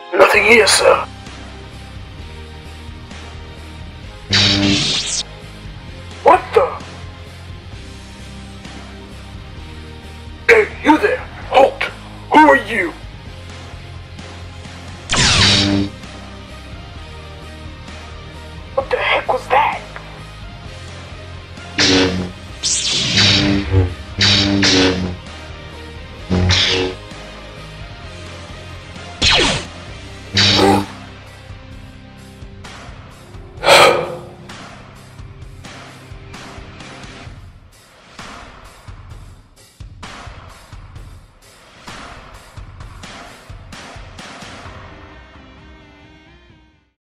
Nothing here, sir. What the? Hey, you there! Halt! Who are you?